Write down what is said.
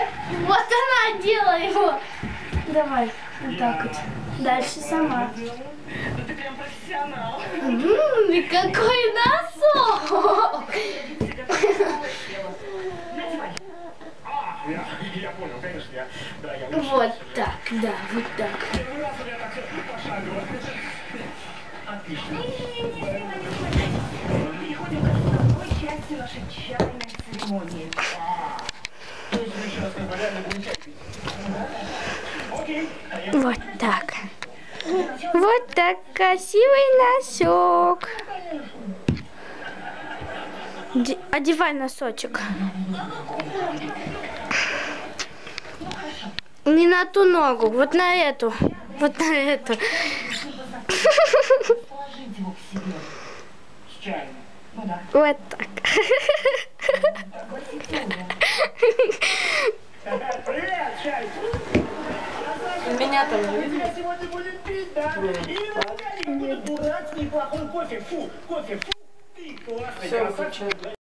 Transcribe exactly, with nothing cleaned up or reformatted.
Вот она, делай его. Давай, вот так вот. Дальше сама. Ну ты прям профессионал. Ммм, какой носок. Я, я понял, конечно, я, да, я Вот так, да, вот так. первый раз у меня так пошагово. Отлично. Переходим к основной части нашей чайной церемонии. То есть мы сейчас как бы реально будем чай пить. Окей. Вот так. Вот так красивый носок. Де- Одевай носочек. Не на ту ногу, вот на эту. Вот на эту. Положить его к себе. С чаем. Ну да. Вот так. Привет, чай. Меня там не видно. Я сегодня будем пить, да? И не буду дурацкий плохой кофе. Фу, кофе, фу. Ты классный Всё, красавчик.